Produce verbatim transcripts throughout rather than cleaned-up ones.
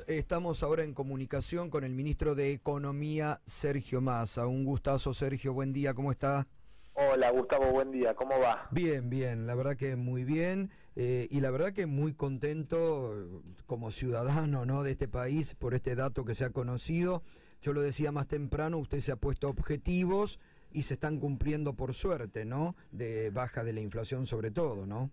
Estamos ahora en comunicación con el ministro de Economía, Sergio Massa. Un gustazo, Sergio, buen día, ¿cómo está? Hola, Gustavo, buen día, ¿cómo va? Bien, bien, la verdad que muy bien, eh, y la verdad que muy contento como ciudadano, ¿no?, de este país por este dato que se ha conocido. Yo lo decía más temprano, usted se ha puesto objetivos y se están cumpliendo por suerte, ¿no?, de baja de la inflación sobre todo, ¿no?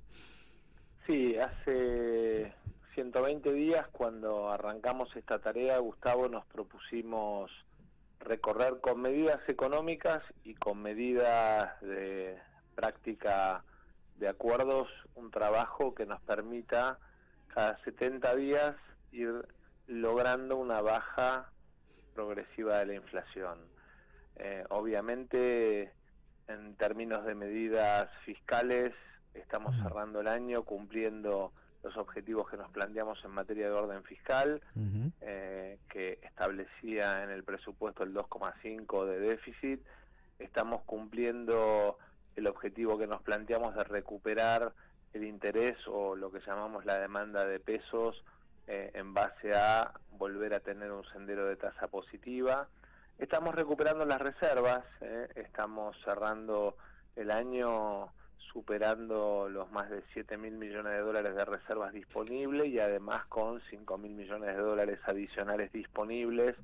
Sí, hace ciento veinte días cuando arrancamos esta tarea, Gustavo, nos propusimos recorrer con medidas económicas y con medidas de práctica de acuerdos un trabajo que nos permita cada setenta días ir logrando una baja progresiva de la inflación. Eh, obviamente, en términos de medidas fiscales, estamos cerrando el año cumpliendo los objetivos que nos planteamos en materia de orden fiscal, uh-huh. eh, que establecía en el presupuesto el dos coma cinco de déficit. Estamos cumpliendo el objetivo que nos planteamos de recuperar el interés o lo que llamamos la demanda de pesos eh, en base a volver a tener un sendero de tasa positiva. Estamos recuperando las reservas, eh, estamos cerrando el año superando los más de siete mil millones de dólares de reservas disponibles y además con cinco mil millones de dólares adicionales disponibles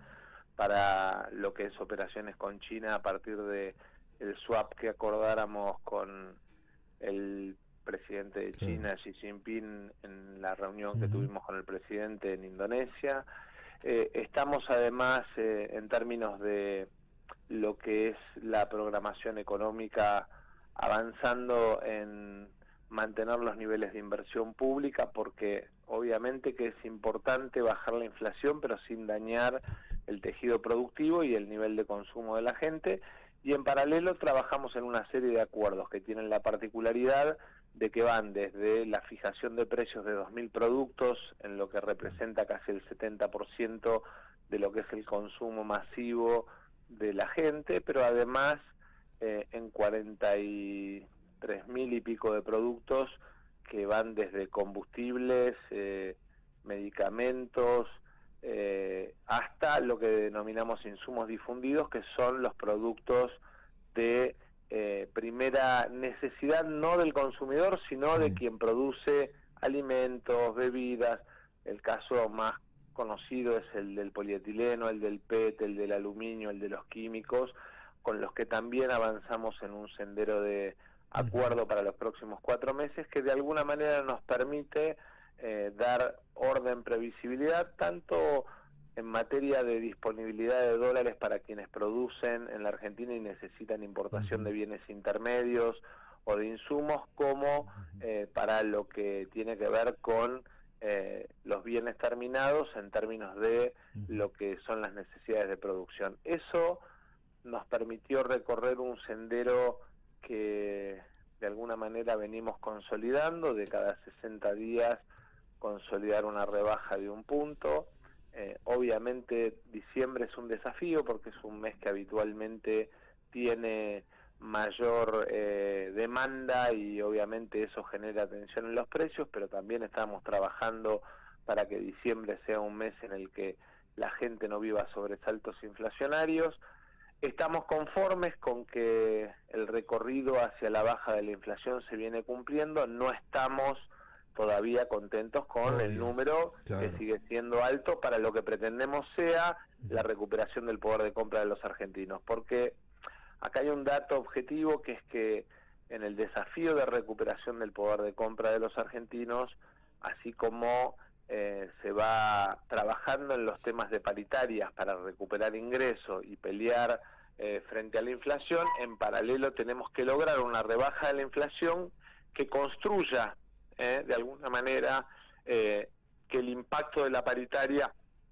para lo que es operaciones con China a partir de el swap que acordáramos con el presidente de China, Xi Jinping, en la reunión uh-huh. que tuvimos con el presidente en Indonesia. Eh, estamos además eh, en términos de lo que es la programación económica avanzando en mantener los niveles de inversión pública, porque obviamente que es importante bajar la inflación, pero sin dañar el tejido productivo y el nivel de consumo de la gente, y en paralelo trabajamos en una serie de acuerdos que tienen la particularidad de que van desde la fijación de precios de dos mil productos, en lo que representa casi el setenta por ciento de lo que es el consumo masivo de la gente, pero además Eh, en cuarenta y tres mil y pico de productos que van desde combustibles, eh, medicamentos, eh, hasta lo que denominamos insumos difundidos, que son los productos de eh, primera necesidad, no del consumidor, sino sí. de quien produce alimentos, bebidas. El caso más conocido es el del polietileno, el del P E T, el del aluminio, el de los químicos, con los que también avanzamos en un sendero de acuerdo para los próximos cuatro meses, que de alguna manera nos permite eh, dar orden, previsibilidad, tanto en materia de disponibilidad de dólares para quienes producen en la Argentina y necesitan importación de bienes intermedios o de insumos, como eh, para lo que tiene que ver con eh, los bienes terminados en términos de lo que son las necesidades de producción. Eso nos permitió recorrer un sendero que de alguna manera venimos consolidando, de cada sesenta días consolidar una rebaja de un punto. Eh, obviamente diciembre es un desafío porque es un mes que habitualmente tiene mayor eh, demanda y obviamente eso genera tensión en los precios, pero también estamos trabajando para que diciembre sea un mes en el que la gente no viva sobresaltos inflacionarios. Estamos conformes con que el recorrido hacia la baja de la inflación se viene cumpliendo, no estamos todavía contentos con Obvio. el número, claro. que sigue siendo alto para lo que pretendemos sea la recuperación del poder de compra de los argentinos, porque acá hay un dato objetivo que es que en el desafío de recuperación del poder de compra de los argentinos, así como Eh, se va trabajando en los temas de paritarias para recuperar ingresos y pelear eh, frente a la inflación, en paralelo tenemos que lograr una rebaja de la inflación que construya eh, de alguna manera eh, que el impacto de la paritaria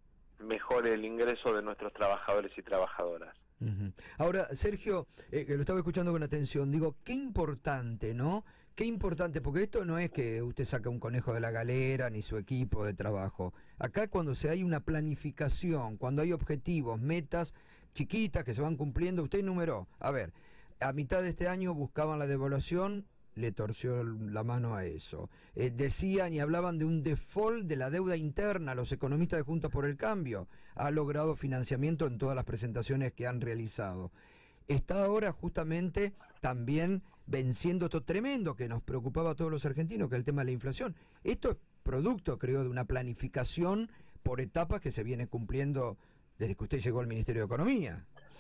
mejore el ingreso de nuestros trabajadores y trabajadoras. Uh-huh. Ahora, Sergio, eh, lo estaba escuchando con atención, digo, qué importante, ¿no? Qué importante, porque esto no es que usted saca un conejo de la galera ni su equipo de trabajo. Acá cuando se hay una planificación, cuando hay objetivos, metas chiquitas que se van cumpliendo, usted enumeró, a ver, a mitad de este año buscaban la devaluación, le torció la mano a eso. Eh, decían y hablaban de un default de la deuda interna. Los economistas de Juntos por el Cambio ha logrado financiamiento en todas las presentaciones que han realizado. Está ahora justamente también venciendo esto tremendo que nos preocupaba a todos los argentinos, que es el tema de la inflación. Esto es producto, creo, de una planificación por etapas que se viene cumpliendo desde que usted llegó al Ministerio de Economía.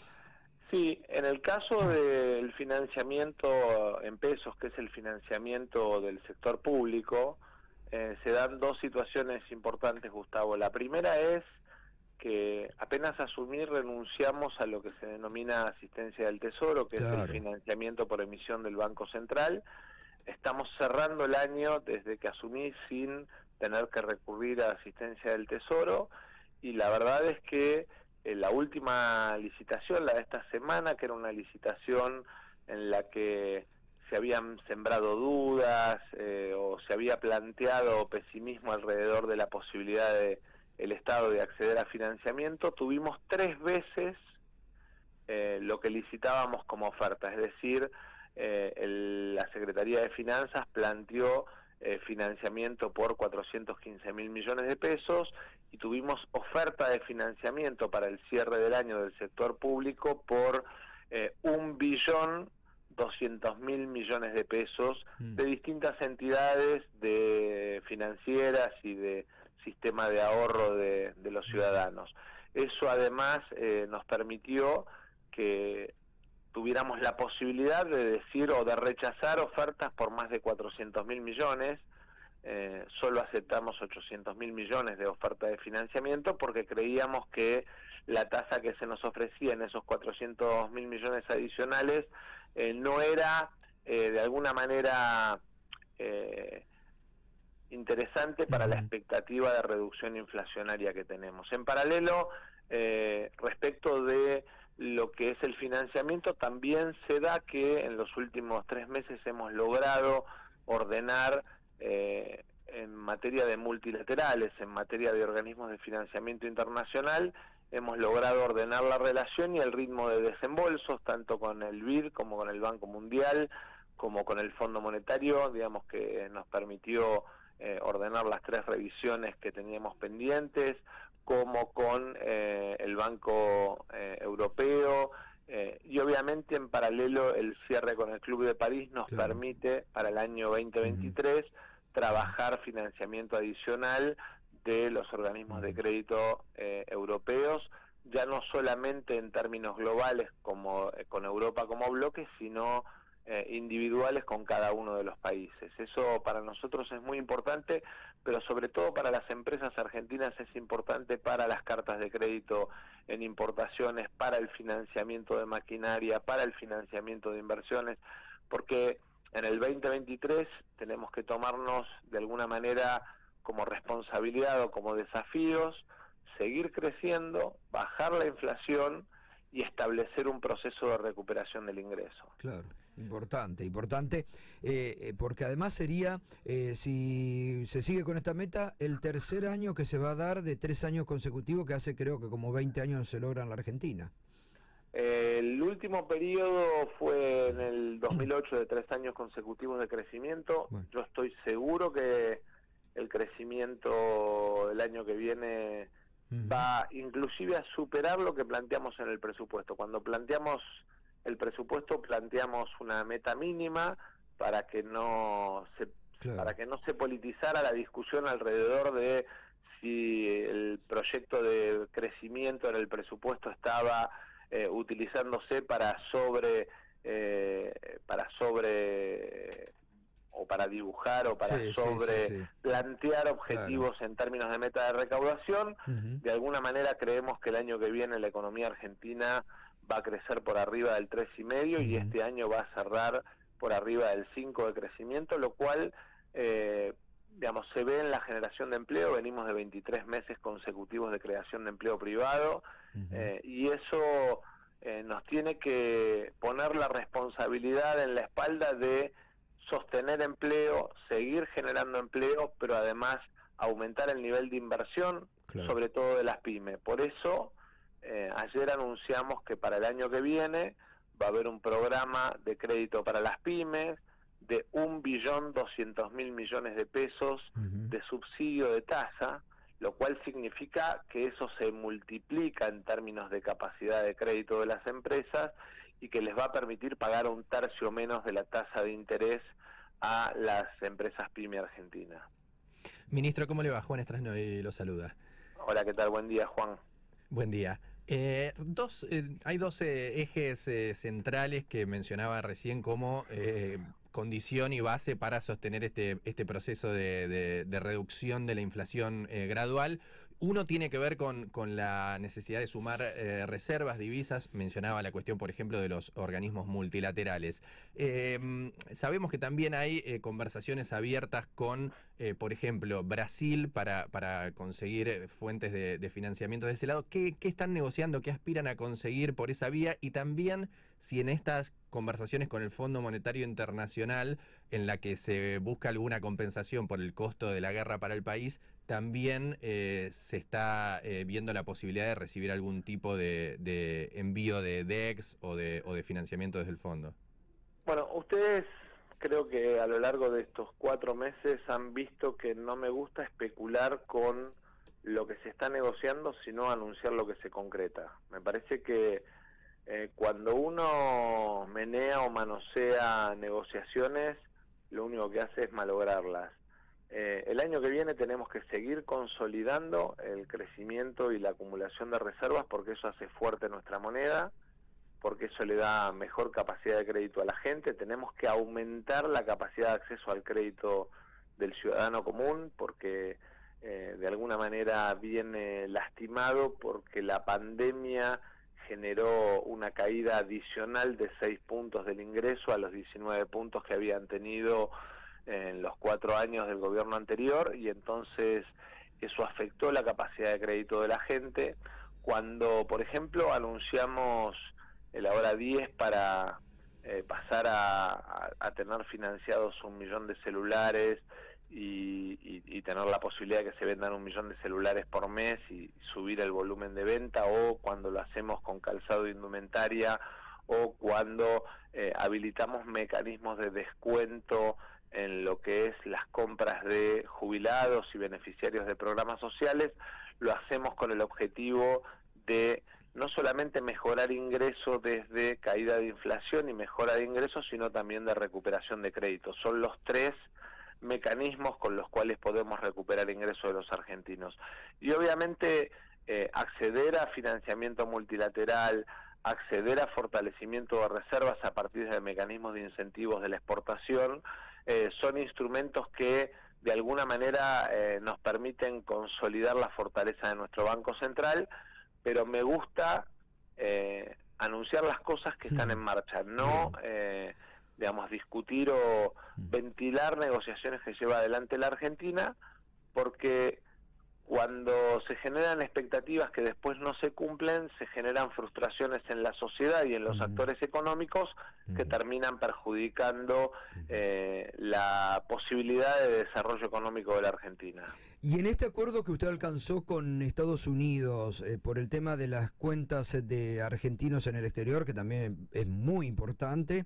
Sí, en el caso del financiamiento en pesos, que es el financiamiento del sector público, eh, se dan dos situaciones importantes, Gustavo. La primera es que apenas asumir renunciamos a lo que se denomina asistencia del Tesoro, que claro. es el financiamiento por emisión del Banco Central. Estamos cerrando el año desde que asumí sin tener que recurrir a asistencia del Tesoro, y la verdad es que eh, la última licitación, la de esta semana, que era una licitación en la que se habían sembrado dudas eh, o se había planteado pesimismo alrededor de la posibilidad de el Estado de acceder a financiamiento, tuvimos tres veces eh, lo que licitábamos como oferta, es decir, eh, el, la Secretaría de Finanzas planteó eh, financiamiento por cuatrocientos quince mil millones de pesos y tuvimos oferta de financiamiento para el cierre del año del sector público por eh, un billón doscientos mil millones de pesos mm. de distintas entidades de financieras y de sistema de ahorro de, de los ciudadanos. Eso además eh, nos permitió que tuviéramos la posibilidad de decir o de rechazar ofertas por más de cuatrocientos mil millones. Eh, solo aceptamos ochocientos mil millones de oferta de financiamiento porque creíamos que la tasa que se nos ofrecía en esos cuatrocientos mil millones adicionales eh, no era eh, de alguna manera eh, interesante para la expectativa de reducción inflacionaria que tenemos. En paralelo, eh, respecto de lo que es el financiamiento, también se da que en los últimos tres meses hemos logrado ordenar eh, en materia de multilaterales, en materia de organismos de financiamiento internacional, hemos logrado ordenar la relación y el ritmo de desembolsos, tanto con el B I D como con el Banco Mundial, como con el Fondo Monetario, digamos que nos permitió Eh, ordenar las tres revisiones que teníamos pendientes, como con eh, el Banco eh, Europeo, eh, y obviamente en paralelo el cierre con el Club de París nos claro. permite para el año veinte veintitrés uh-huh. trabajar financiamiento adicional de los organismos uh-huh. de crédito eh, europeos, ya no solamente en términos globales como eh, con Europa como bloque, sino Eh, individuales con cada uno de los países. Eso para nosotros es muy importante, pero sobre todo para las empresas argentinas es importante para las cartas de crédito en importaciones, para el financiamiento de maquinaria, para el financiamiento de inversiones, porque en el veinte veintitrés tenemos que tomarnos de alguna manera como responsabilidad o como desafíos, seguir creciendo, bajar la inflación y establecer un proceso de recuperación del ingreso. Claro. Importante, importante, eh, porque además sería, eh, si se sigue con esta meta, el tercer año que se va a dar de tres años consecutivos, que hace creo que como veinte años se logra en la Argentina. Eh, el último periodo fue en el dos mil ocho de tres años consecutivos de crecimiento. Bueno. Yo estoy seguro que el crecimiento el año que viene uh-huh. va inclusive a superar lo que planteamos en el presupuesto. Cuando planteamos el presupuesto planteamos una meta mínima para que no se claro. para que no se politizara la discusión alrededor de si el proyecto de crecimiento en el presupuesto estaba eh, utilizándose para sobre eh, para sobre o para dibujar o para sí, sobre sí, sí, sí. plantear objetivos claro. en términos de meta de recaudación. Uh-huh. De alguna manera creemos que el año que viene la economía argentina va a crecer por arriba del tres y medio uh-huh. y este año va a cerrar por arriba del cinco de crecimiento, lo cual eh, digamos se ve en la generación de empleo. Venimos de veintitrés meses consecutivos de creación de empleo privado uh-huh. eh, y eso eh, nos tiene que poner la responsabilidad en la espalda de sostener empleo, seguir generando empleo, pero además aumentar el nivel de inversión, claro. sobre todo de las pymes. Por eso Eh, ayer anunciamos que para el año que viene va a haber un programa de crédito para las pymes, de un billón doscientos mil millones de pesos uh-huh. de subsidio de tasa, lo cual significa que eso se multiplica en términos de capacidad de crédito de las empresas y que les va a permitir pagar un tercio menos de la tasa de interés a las empresas pyme argentinas. Ministro, ¿cómo le va? Juan Strasnoy lo saluda. Hola, ¿qué tal? Buen día, Juan. Buen día. Eh, dos, eh, hay dos eh, ejes eh, centrales que mencionaba recién como eh, condición y base para sostener este, este proceso de, de, de reducción de la inflación eh, gradual. Uno tiene que ver con, con la necesidad de sumar eh, reservas, divisas. Mencionaba la cuestión, por ejemplo, de los organismos multilaterales. Eh, sabemos que también hay eh, conversaciones abiertas con, eh, por ejemplo, Brasil para, para conseguir fuentes de, de financiamiento de ese lado. ¿Qué, qué están negociando? ¿Qué aspiran a conseguir por esa vía? Y también si en estas conversaciones con el Fondo Monetario Internacional, en la que se busca alguna compensación por el costo de la guerra para el país, también eh, se está eh, viendo la posibilidad de recibir algún tipo de, de envío de D E X o de, o de financiamiento desde el fondo. Bueno, ustedes creo que a lo largo de estos cuatro meses han visto que no me gusta especular con lo que se está negociando, sino anunciar lo que se concreta. Me parece que eh, cuando uno menea o manosea negociaciones, lo único que hace es malograrlas. Eh, el año que viene tenemos que seguir consolidando el crecimiento y la acumulación de reservas, porque eso hace fuerte nuestra moneda, porque eso le da mejor capacidad de crédito a la gente. Tenemos que aumentar la capacidad de acceso al crédito del ciudadano común, porque eh, de alguna manera viene lastimado, porque la pandemia generó una caída adicional de seis puntos del ingreso a los diecinueve puntos que habían tenido en los cuatro años del gobierno anterior, y entonces eso afectó la capacidad de crédito de la gente. Cuando, por ejemplo, anunciamos el ahora diez para eh, pasar a, a, a tener financiados un millón de celulares y, y, y tener la posibilidad de que se vendan un millón de celulares por mes y subir el volumen de venta, o cuando lo hacemos con calzado de indumentaria, o cuando eh, habilitamos mecanismos de descuento en lo que es las compras de jubilados y beneficiarios de programas sociales, lo hacemos con el objetivo de no solamente mejorar ingresos desde caída de inflación y mejora de ingresos, sino también de recuperación de créditos. Son los tres mecanismos con los cuales podemos recuperar ingresos de los argentinos. Y obviamente eh, acceder a financiamiento multilateral, acceder a fortalecimiento de reservas a partir de mecanismos de incentivos de la exportación, eh, son instrumentos que de alguna manera eh, nos permiten consolidar la fortaleza de nuestro Banco Central, pero me gusta eh, anunciar las cosas que están en marcha, no eh, digamos discutir o ventilar negociaciones que lleva adelante la Argentina, porque cuando se generan expectativas que después no se cumplen, se generan frustraciones en la sociedad y en los uh-huh. actores económicos que uh-huh. terminan perjudicando eh, la posibilidad de desarrollo económico de la Argentina. Y en este acuerdo que usted alcanzó con Estados Unidos eh, por el tema de las cuentas de argentinos en el exterior, que también es muy importante,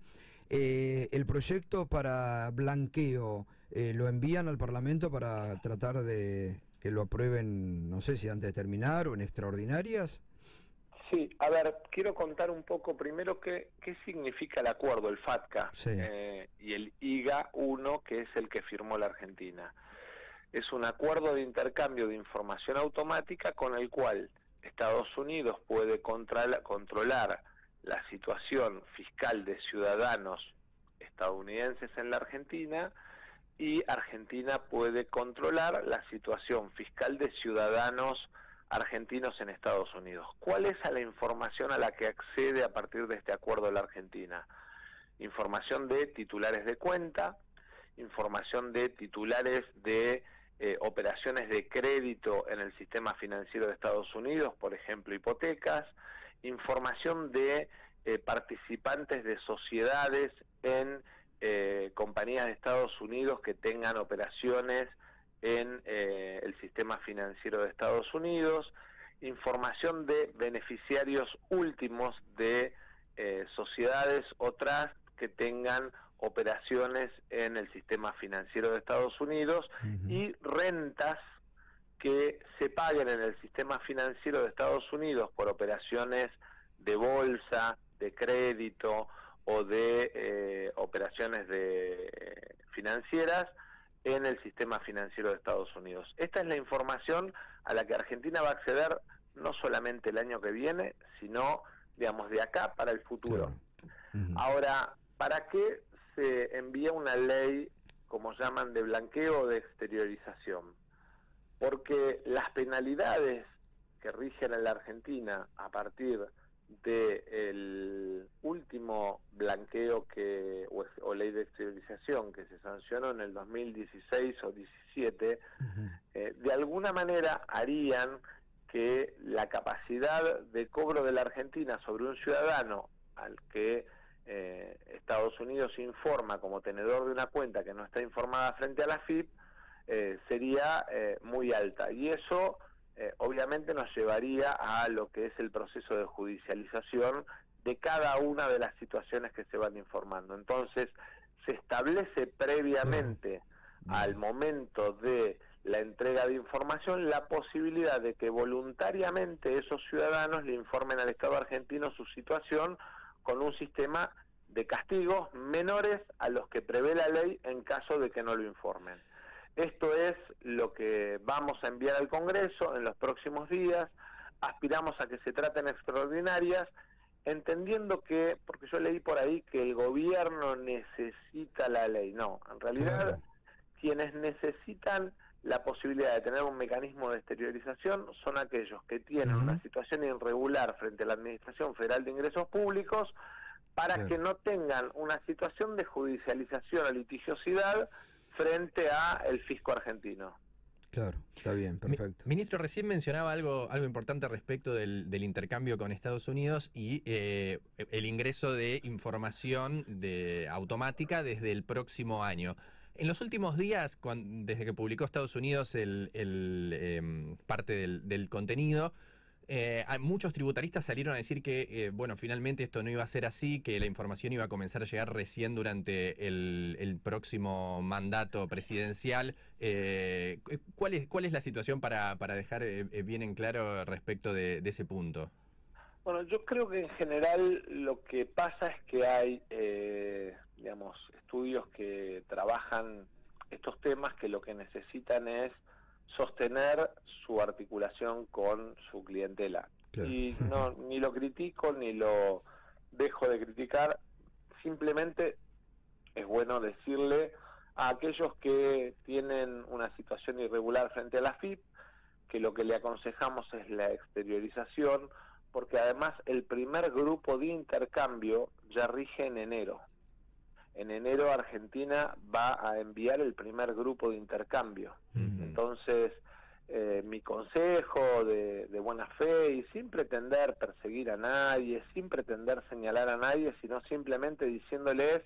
eh, el proyecto para blanqueo, eh, ¿lo envían al Parlamento para tratar de que lo aprueben, no sé si antes de terminar o en extraordinarias? Sí, a ver, quiero contar un poco primero qué, qué significa el acuerdo, el FATCA, sí. eh, y el I G A uno, que es el que firmó la Argentina. Es un acuerdo de intercambio de información automática con el cual Estados Unidos puede controlar, controlar la situación fiscal de ciudadanos estadounidenses en la Argentina, y Argentina puede controlar la situación fiscal de ciudadanos argentinos en Estados Unidos. ¿Cuál es la información a la que accede a partir de este acuerdo la Argentina? Información de titulares de cuenta, información de titulares de eh, operaciones de crédito en el sistema financiero de Estados Unidos, por ejemplo, hipotecas, información de eh, participantes de sociedades en Eh, compañías de Estados Unidos que tengan operaciones en eh, el sistema financiero de Estados Unidos, información de beneficiarios últimos de eh, sociedades o trusts que tengan operaciones en el sistema financiero de Estados Unidos uh-huh. y rentas que se paguen en el sistema financiero de Estados Unidos por operaciones de bolsa, de crédito o de eh, operaciones de eh, financieras en el sistema financiero de Estados Unidos. Esta es la información a la que Argentina va a acceder no solamente el año que viene, sino, digamos, de acá para el futuro. Claro. Uh-huh. Ahora, ¿para qué se envía una ley, como llaman, de blanqueo o de exteriorización? Porque las penalidades que rigen en la Argentina a partir del último blanqueo que o, o ley de exteriorización que se sancionó en el dos mil dieciséis o diecisiete, uh-huh. eh, de alguna manera harían que la capacidad de cobro de la Argentina sobre un ciudadano al que eh, Estados Unidos informa como tenedor de una cuenta que no está informada frente a la F I P eh, sería eh, muy alta, y eso eh, obviamente nos llevaría a lo que es el proceso de judicialización de cada una de las situaciones que se van informando. Entonces se establece previamente uh-huh. al momento de la entrega de información la posibilidad de que voluntariamente esos ciudadanos le informen al Estado argentino su situación con un sistema de castigos menores a los que prevé la ley en caso de que no lo informen. Esto es lo que vamos a enviar al Congreso en los próximos días. Aspiramos a que se traten extraordinarias, entendiendo que, porque yo leí por ahí que el gobierno necesita la ley. No, en realidad claro. quienes necesitan la posibilidad de tener un mecanismo de exteriorización son aquellos que tienen uh-huh. una situación irregular frente a la Administración Federal de Ingresos Públicos, para claro. que no tengan una situación de judicialización o litigiosidad frente a el fisco argentino. Claro, está bien, perfecto. Mi, ministro, recién mencionaba algo, algo importante respecto del, del intercambio con Estados Unidos y eh, el ingreso de información de, automática desde el próximo año. En los últimos días, cuando, desde que publicó Estados Unidos el, el eh, parte del, del contenido, eh, muchos tributaristas salieron a decir que, eh, bueno, finalmente esto no iba a ser así, que la información iba a comenzar a llegar recién durante el, el próximo mandato presidencial. Eh, ¿cuál es, cuál es la situación para, para dejar eh, bien en claro respecto de, de ese punto? Bueno, yo creo que en general lo que pasa es que hay, eh, digamos, estudios que trabajan estos temas que lo que necesitan es sostener su articulación con su clientela. Claro. Y no, ni lo critico ni lo dejo de criticar, simplemente es bueno decirle a aquellos que tienen una situación irregular frente a la F I P que lo que le aconsejamos es la exteriorización, porque además el primer grupo de intercambio ya rige en enero. En enero Argentina va a enviar el primer grupo de intercambio. Uh-huh. Entonces, eh, mi consejo de, de buena fe, y sin pretender perseguir a nadie, sin pretender señalar a nadie, sino simplemente diciéndoles,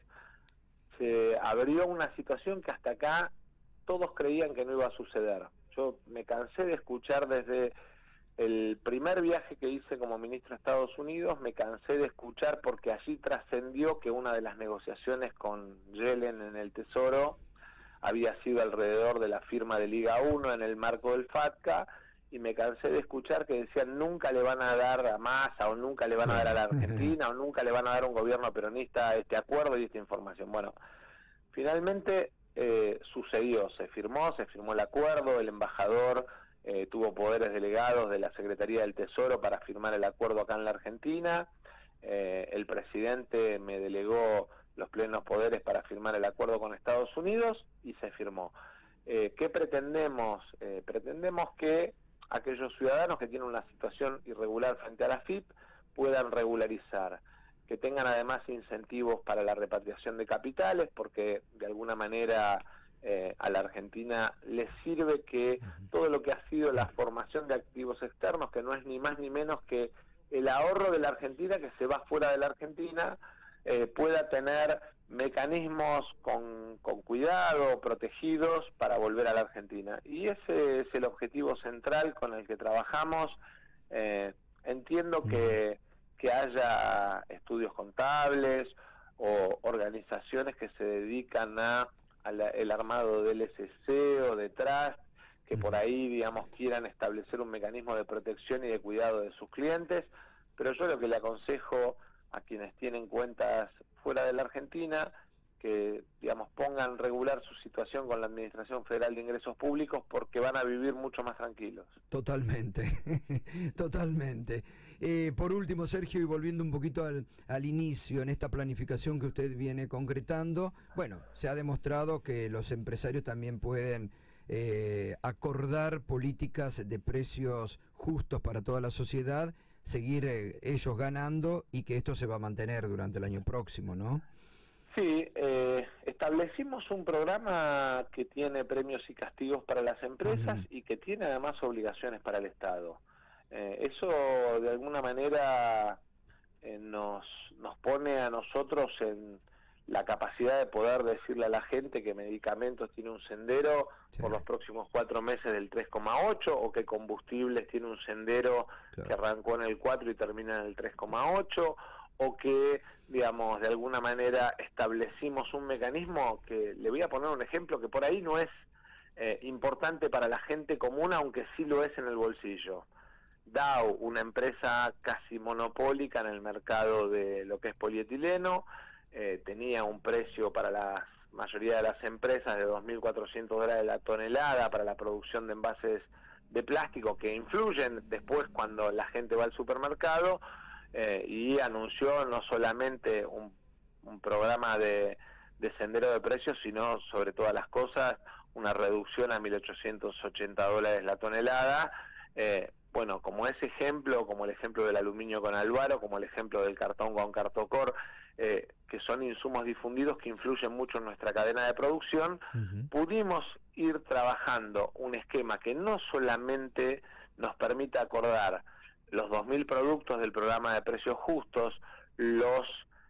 se abrió una situación que hasta acá todos creían que no iba a suceder. Yo me cansé de escuchar desde el primer viaje que hice como ministro de Estados Unidos, me cansé de escuchar porque allí trascendió que una de las negociaciones con Yellen en el Tesoro había sido alrededor de la firma de Liga uno en el marco del FATCA, y me cansé de escuchar que decían nunca le van a dar a Massa o nunca le van a dar a la Argentina o nunca le van a dar a un gobierno peronista este acuerdo y esta información. Bueno, finalmente eh, sucedió, se firmó, se firmó el acuerdo, el embajador Eh, tuvo poderes delegados de la Secretaría del Tesoro para firmar el acuerdo acá en la Argentina, eh, el presidente me delegó los plenos poderes para firmar el acuerdo con Estados Unidos y se firmó. Eh, ¿Qué pretendemos? Eh, pretendemos que aquellos ciudadanos que tienen una situación irregular frente a la F I P puedan regularizar, que tengan además incentivos para la repatriación de capitales, porque de alguna manera Eh, a la Argentina le sirve que todo lo que ha sido la formación de activos externos, que no es ni más ni menos que el ahorro de la Argentina que se va fuera de la Argentina, eh, pueda tener mecanismos con, con cuidado, protegidos para volver a la Argentina. Y ese es el objetivo central con el que trabajamos. Eh, entiendo que, que haya estudios contables o organizaciones que se dedican a, a la, el armado del L C C o detrás, que por ahí, digamos, quieran establecer un mecanismo de protección y de cuidado de sus clientes, pero yo lo que le aconsejo a quienes tienen cuentas fuera de la Argentina, que, digamos, pongan regular su situación con la Administración Federal de Ingresos Públicos, porque van a vivir mucho más tranquilos. Totalmente, totalmente. Eh, por último, Sergio, y volviendo un poquito al, al inicio, en esta planificación que usted viene concretando, bueno, se ha demostrado que los empresarios también pueden eh, acordar políticas de precios justos para toda la sociedad, seguir eh, ellos ganando, y que esto se va a mantener durante el año próximo, ¿no? Sí, eh, establecimos un programa que tiene premios y castigos para las empresas uh-huh. y que tiene además obligaciones para el Estado. Eh, eso de alguna manera eh, nos, nos pone a nosotros en la capacidad de poder decirle a la gente que medicamentos tiene un sendero sí. por los próximos cuatro meses del tres coma ocho, o que combustibles tiene un sendero claro. que arrancó en el cuatro y termina en el tres coma ocho, o que, digamos, de alguna manera establecimos un mecanismo que, le voy a poner un ejemplo que por ahí no es eh, importante para la gente común, aunque sí lo es en el bolsillo. Dow, una empresa casi monopólica en el mercado de lo que es polietileno, eh, tenía un precio para la mayoría de las empresas de dos mil cuatrocientos dólares la tonelada para la producción de envases de plástico, que influyen después cuando la gente va al supermercado, eh, y anunció no solamente un, un programa de, de sendero de precios, sino sobre todas las cosas una reducción a mil ochocientos ochenta dólares la tonelada. Eh, bueno, como ese ejemplo, como el ejemplo del aluminio con Alvaro, como el ejemplo del cartón con Cartocor, eh, que son insumos difundidos que influyen mucho en nuestra cadena de producción, uh-huh. pudimos ir trabajando un esquema que no solamente nos permita acordar los dos mil productos del programa de precios justos, los,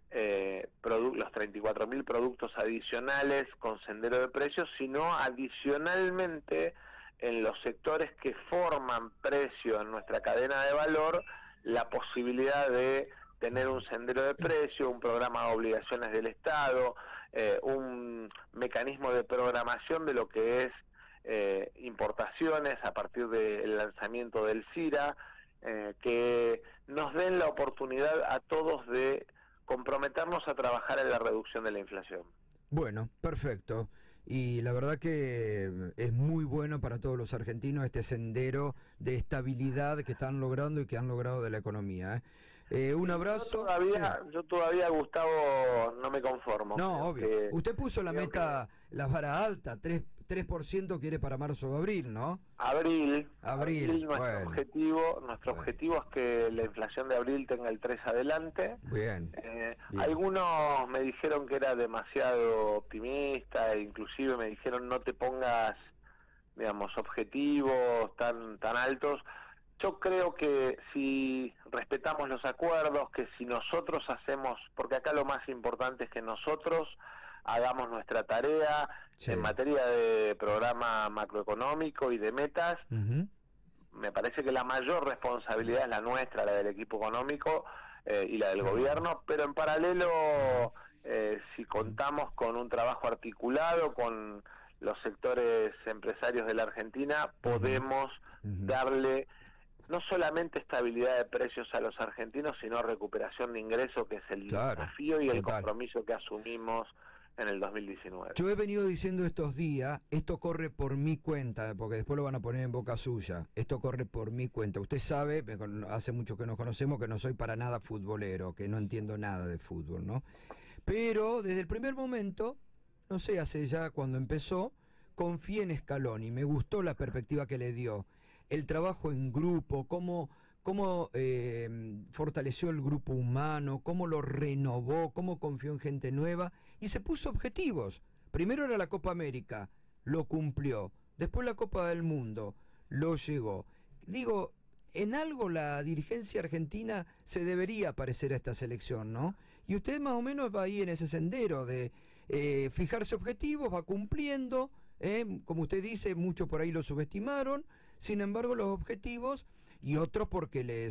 eh, produ- los treinta y cuatro mil productos adicionales con sendero de precios, sino adicionalmente en los sectores que forman precio en nuestra cadena de valor, la posibilidad de tener un sendero de precio, un programa de obligaciones del Estado, eh, un mecanismo de programación de lo que es eh, importaciones a partir del lanzamiento del CIRA, eh, que nos den la oportunidad a todos de comprometernos a trabajar en la reducción de la inflación. Bueno, perfecto. Y la verdad que es muy bueno para todos los argentinos este sendero de estabilidad que están logrando y que han logrado de la economía, ¿eh? Eh, un abrazo. Yo todavía, sí. yo todavía, Gustavo, no me conformo. No, obvio. Que, Usted puso la meta, que... la vara alta, tres por ciento quiere para marzo o abril, ¿no? Abril. Abril, abril nuestro bueno. objetivo, nuestro bueno. objetivo es que la inflación de abril tenga el tres adelante. Bien, eh, bien. Algunos me dijeron que era demasiado optimista, e inclusive me dijeron no te pongas, digamos, objetivos tan tan altos. Yo creo que si respetamos los acuerdos, que si nosotros hacemos, porque acá lo más importante es que nosotros hagamos nuestra tarea sí. en materia de programa macroeconómico y de metas, uh-huh. me parece que la mayor responsabilidad es la nuestra, la del equipo económico eh, y la del uh-huh. gobierno, pero en paralelo, eh, si contamos con un trabajo articulado con los sectores empresarios de la Argentina, podemos uh-huh. darle no solamente estabilidad de precios a los argentinos, sino recuperación de ingresos, que es el claro, desafío y el total. compromiso que asumimos en el dos mil diecinueve. Yo he venido diciendo estos días, esto corre por mi cuenta, porque después lo van a poner en boca suya, esto corre por mi cuenta. Usted sabe, hace mucho que nos conocemos, que no soy para nada futbolero, que no entiendo nada de fútbol, ¿no? Pero desde el primer momento, no sé, hace ya cuando empezó, confié en Scaloni, me gustó la perspectiva que le dio. El trabajo en grupo, cómo, cómo eh, fortaleció el grupo humano, cómo lo renovó, cómo confió en gente nueva y se puso objetivos. Primero era la Copa América, lo cumplió. Después la Copa del Mundo, lo llegó. Digo, en algo la dirigencia argentina se debería parecer a esta selección, ¿no? Y usted más o menos va ahí en ese sendero de eh, fijarse objetivos, va cumpliendo, eh, como usted dice, muchos por ahí lo subestimaron. Sin embargo, los objetivos, y otros porque les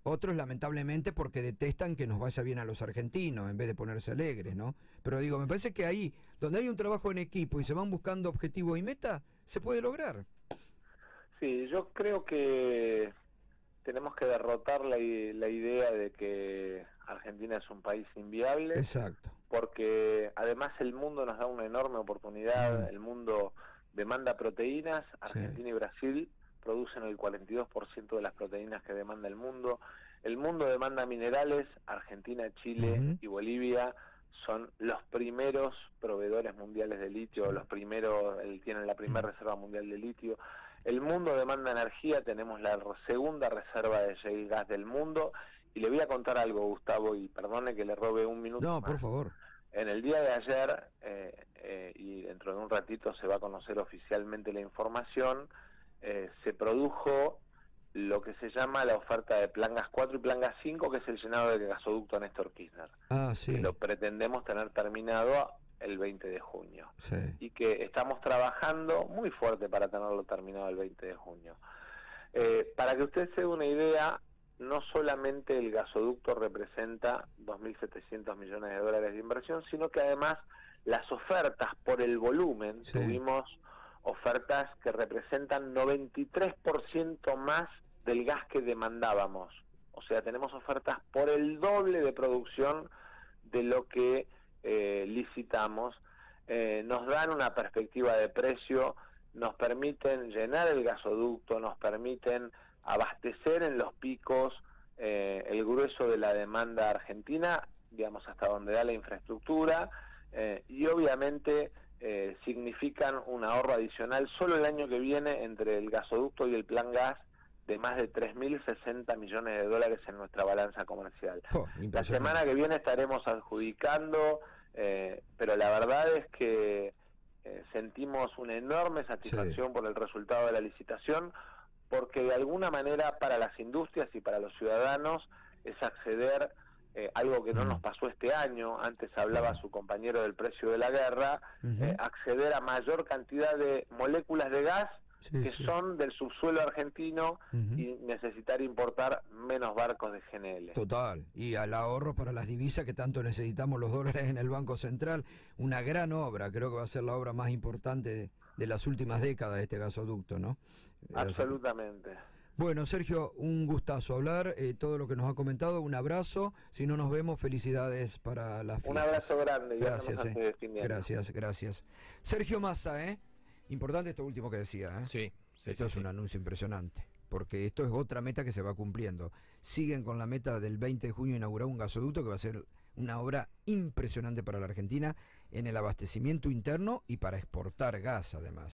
Otros, lamentablemente, porque detestan que nos vaya bien a los argentinos, en vez de ponerse alegres, ¿no? Pero digo, me parece que ahí, donde hay un trabajo en equipo y se van buscando objetivos y metas, se puede lograr. Sí, yo creo que tenemos que derrotar la, la idea de que Argentina es un país inviable. Exacto. Porque además el mundo nos da una enorme oportunidad, mm. el mundo demanda proteínas, Argentina sí. y Brasil producen el cuarenta y dos por ciento de las proteínas que demanda el mundo, el mundo demanda minerales, Argentina, Chile uh-huh. y Bolivia son los primeros proveedores mundiales de litio, sí. los primeros, el, tienen la primera uh-huh. reserva mundial de litio, el mundo demanda energía, tenemos la segunda reserva de shale gas del mundo. Y le voy a contar algo, Gustavo, y perdone que le robe un minuto No, más. por favor. En el día de ayer, eh, eh, y dentro de un ratito se va a conocer oficialmente la información, eh, se produjo lo que se llama la oferta de Plan Gas cuatro y Plan Gas cinco, que es el llenado del gasoducto Néstor Kirchner. Ah, sí. Que lo pretendemos tener terminado el veinte de junio. Sí. Y que estamos trabajando muy fuerte para tenerlo terminado el veinte de junio. Eh, para que usted se dé una idea, no solamente el gasoducto representa dos mil setecientos millones de dólares de inversión, sino que además las ofertas por el volumen, sí. tuvimos ofertas que representan noventa y tres por ciento más del gas que demandábamos. O sea, tenemos ofertas por el doble de producción de lo que eh, licitamos. Eh, nos dan una perspectiva de precio, nos permiten llenar el gasoducto, nos permiten abastecer en los picos eh, el grueso de la demanda argentina, digamos hasta donde da la infraestructura, eh, y obviamente eh, significan un ahorro adicional solo el año que viene entre el gasoducto y el plan gas de más de tres mil sesenta millones de dólares en nuestra balanza comercial. Oh, la semana que viene estaremos adjudicando, eh, pero la verdad es que eh, sentimos una enorme satisfacción sí. por el resultado de la licitación, porque de alguna manera para las industrias y para los ciudadanos es acceder eh, algo que no nos pasó este año, antes hablaba su compañero del precio de la guerra, uh-huh. eh, acceder a mayor cantidad de moléculas de gas sí, que sí. son del subsuelo argentino uh-huh. y necesitar importar menos barcos de G N L. Total, y al ahorro para las divisas que tanto necesitamos los dólares en el Banco Central, una gran obra, creo que va a ser la obra más importante de, de las últimas décadas de este gasoducto, ¿no? Absolutamente. Bueno, Sergio, un gustazo hablar, eh, todo lo que nos ha comentado, un abrazo, si no nos vemos, felicidades para las fiestas. Un abrazo grande. Gracias, eh. gracias, gracias. Sergio Massa, ¿eh? Importante esto último que decía, ¿eh? Sí. sí esto sí, es sí. un anuncio impresionante, porque esto es otra meta que se va cumpliendo. Siguen con la meta del veinte de junio inaugurar un gasoducto que va a ser una obra impresionante para la Argentina en el abastecimiento interno y para exportar gas, además.